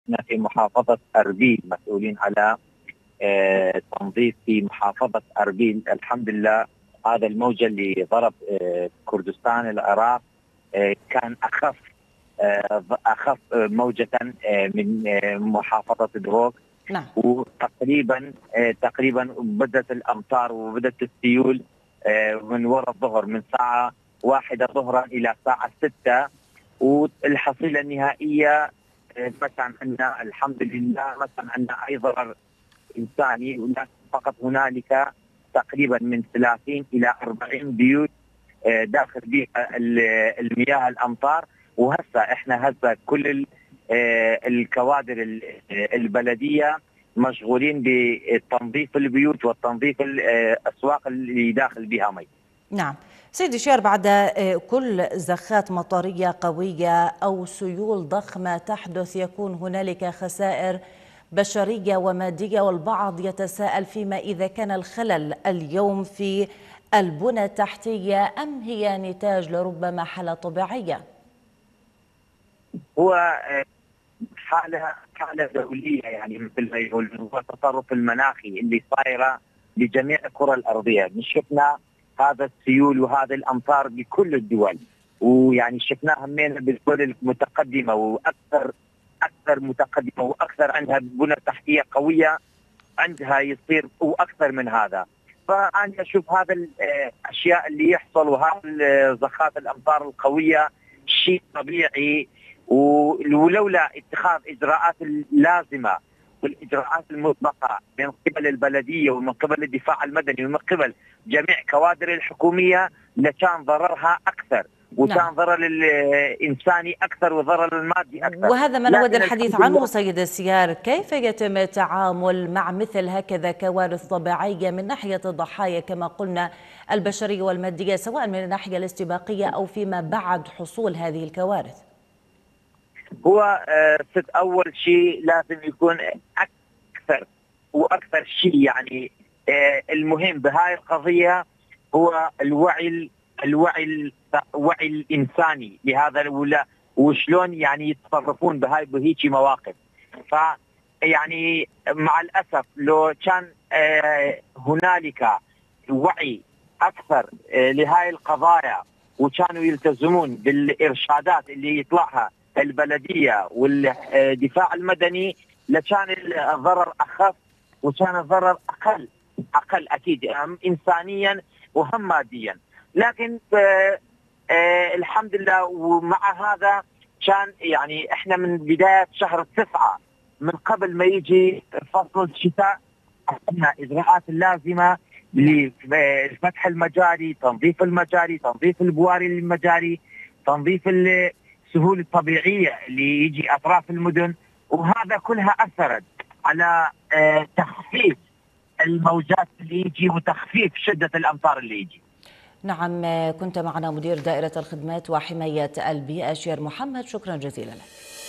احنا في محافظة أربيل مسؤولين على تنظيف في محافظة أربيل. الحمد لله هذا الموجة اللي ضرب كردستان العراق كان أخف موجة من محافظة دروك. نعم. وتقريبا بدأت الأمطار وبدأت السيول من وراء الظهر، من الساعة 1 ظهرا إلى الساعة 6، والحصيلة النهائية مثلا عندنا الحمد لله مثلا عندنا أي ضرر إنساني، ولكن فقط هنالك تقريبا من 30 إلى 40 بيوت داخل بها المياه الأمطار. وهسه احنا كل الكوادر البلدية مشغولين بتنظيف البيوت وتنظيف الأسواق اللي داخل بها مي. نعم سيدي شير، بعد كل زخات مطرية قوية أو سيول ضخمة تحدث يكون هنالك خسائر بشرية ومادية، والبعض يتساءل فيما إذا كان الخلل اليوم في البنى التحتية أم هي نتاج لربما حالة طبيعية؟ هو حالة دولية، يعني مثل ما يقول هو التطرف المناخي اللي صايرة لجميع الكرة الأرضية. شفنا هذا السيول وهذه الأمطار بكل الدول، ويعني شفناها من بالدول المتقدمة أكثر متقدمة وأكثر عندها بنى تحتية قوية، عندها يصير وأكثر من هذا. فأنا أشوف هذا الأشياء اللي يحصل وهذا زخات الأمطار القوية شيء طبيعي، ولولا اتخاذ اجراءات اللازمه والاجراءات المطلقه من قبل البلديه ومن قبل الدفاع المدني ومن قبل جميع كوادر الحكوميه لكان ضررها اكثر، وكان نعم. ضرر الانساني اكثر وضرر المادي اكثر. وهذا ما نود الحديث عنه سيد سيار، كيف يتم التعامل مع مثل هكذا كوارث طبيعية من ناحية الضحايا كما قلنا البشرية والمادية، سواء من الناحية الاستباقية أو فيما بعد حصول هذه الكوارث؟ هو أول شيء لازم يكون أكثر شيء يعني المهم بهاي القضية هو الوعي الإنساني لهذا الولاء، وشلون يعني يتصرفون بهيك مواقف. ف يعني مع الأسف لو كان هنالك وعي أكثر لهاي القضايا وكانوا يلتزمون بالإرشادات اللي يطلعها البلدية والدفاع المدني لكان الضرر أخف وكان الضرر أقل أكيد إنسانيا وهم ماديا. لكن الحمد لله، ومع هذا كان يعني إحنا من بداية شهر 9 من قبل ما يجي فصل الشتاء أخذنا إجراءات اللازمة لفتح المجاري، تنظيف المجاري، تنظيف البواري المجاري، تنظيف السهول الطبيعية اللي يجي أطراف المدن، وهذا كلها أثرت على تخفيف الموجات اللي يجي وتخفيف شدة الأمطار اللي يجي. نعم، كنت معنا مدير دائرة الخدمات وحماية البيئة شير محمد، شكرا جزيلا لك.